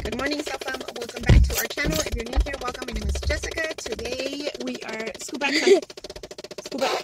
Good morning, Self-Fam. Welcome back to our channel. If you're new here, welcome. My name is Jessica. Today we are... Scoot back, son. Scoot back.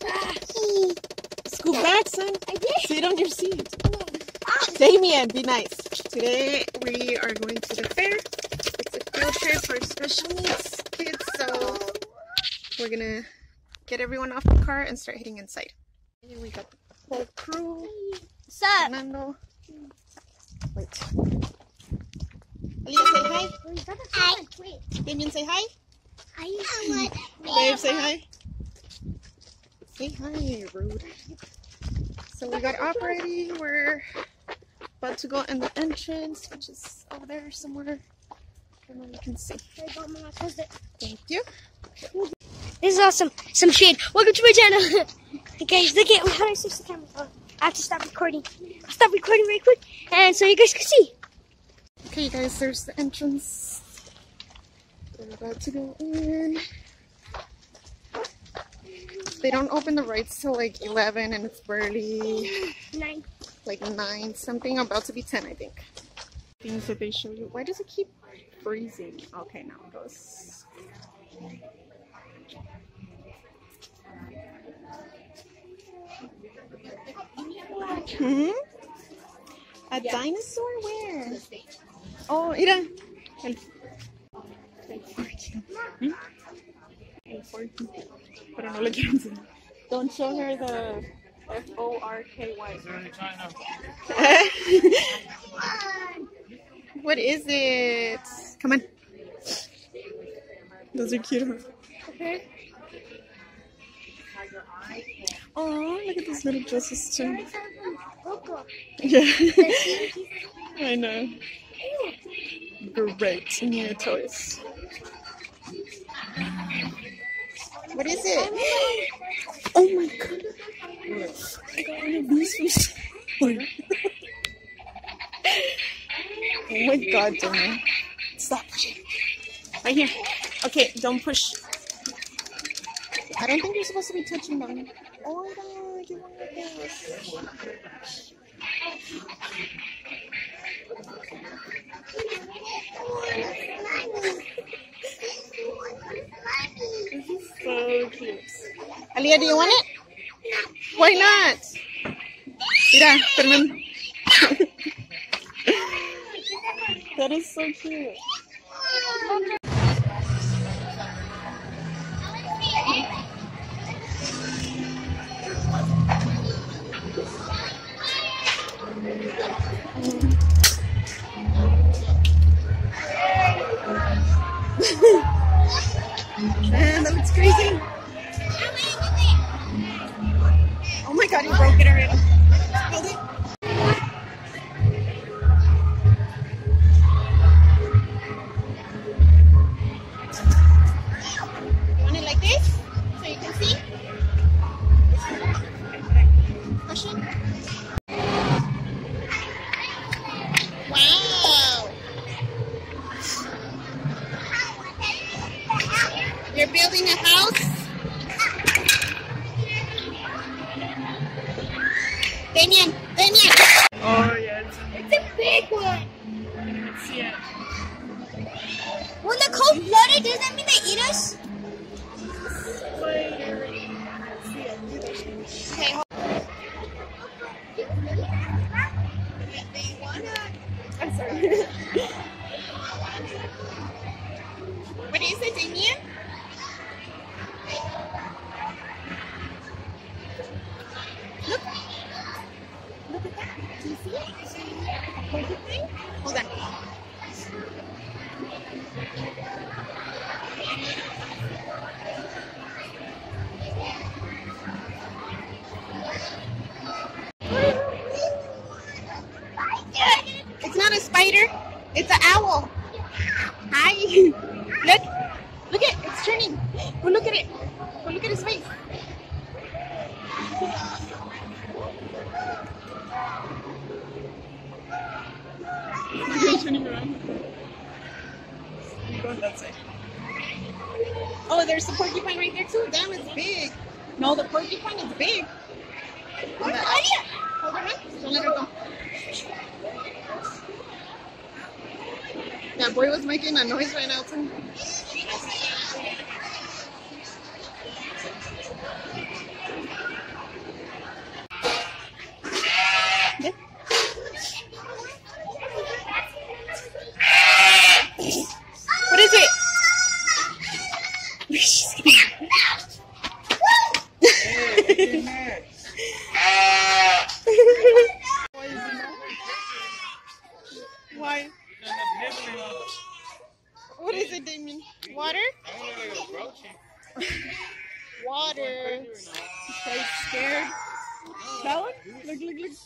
Scoot back, son. I did. Sit on your seat. Damien, be nice. Today we are going to the fair. It's a field trip for special needs kids, so we're gonna get everyone off the car and start heading inside. Here we got the whole crew. What's up? Fernando. Wait. Aliyah, say hi. Hi. Damien, say hi. Hi. Babe, say hi. Say hi, rude. So we got off already. We're about to go in the entrance, which is over there somewhere. I don't know if you can see. Thank you. This is awesome. Some shade. Welcome to my channel. Guys, look at how do I switch the camera? Oh, I have to stop recording. I'll stop recording very quick, and so you guys can see. Okay, guys, there's the entrance. We're about to go in. They don't open the rides till like 11, and it's barely 9. like 9 something, about to be 10, I think. Things that they show you. Why does it keep freezing? Okay, now it goes. A dinosaur? Where? Oh, mira. El 14. El 14. Pero no le quiero enseñar. Don't show her the F-O-R-K-Y. What is it? Come on. Those are cute. Okay. Oh, look at these little dresses too. Yeah. I know. Great new toys. What is it? Oh my god. I got one of these from somewhere. Oh my god, Daniel. Stop pushing. Right here. Okay, don't push. I don't think you're supposed to be touching them. Oh my god, you want this. This is so cute. Aliyah, do you want it? Why not? Mira, Fernando. That is so cute. Man, that looks crazy. Oh my god, you broke it already. Hold it. You want it like this? So you can see? Push it. Wow. You're building a house? Damien! Damien! Oh, yeah. It's a big one. I didn't see it. When they're cold-blooded, does that mean they eat us? Okay, hold I'm sorry. What is it, Damien? Look. Look at that. Do you see it? Hold it thing? Hold on. It's not a spider. It's an owl. Hi. Look. Look at it. It's turning. Go look at it. Go look at his face. You're turning around. You go on that side. Oh, there's the porcupine right there too. Damn, it's big. No, the porcupine is big. Hold on. Hold her on. Don't let her go. That boy was making a noise right now too. What is it? Why? What is it, Damien? Water? Water. He's scared. That one? Look, look, look.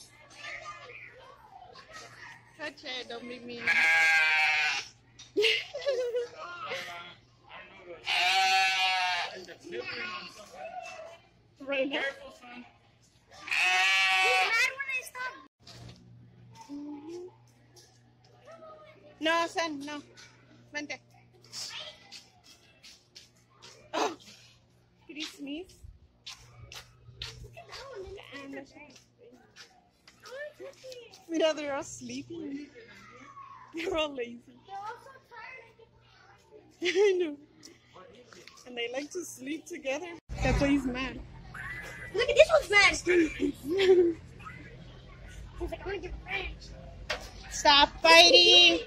Touch it, don't be mean. Right now. No, son, no. Vente. Oh. Did he sneeze? Mira, they're all sleeping. They're all lazy. I know. And they like to sleep together. That's why he's mad. Look at this one's mad. He's like, I want to give a friend. Stop fighting.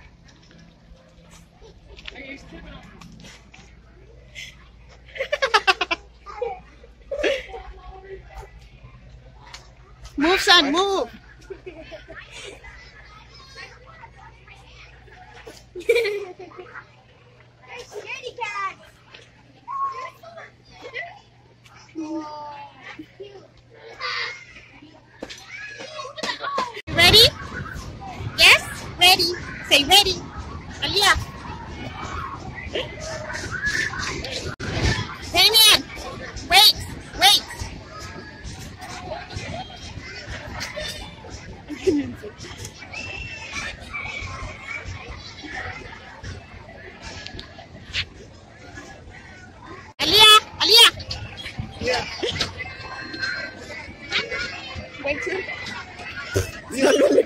Move, son, move. Scaredy cat. Ready? Yes? Ready. Say ready. Aliyah. Damien. Wait. Wait. Aliyah. Aliyah. Yeah. Wait too.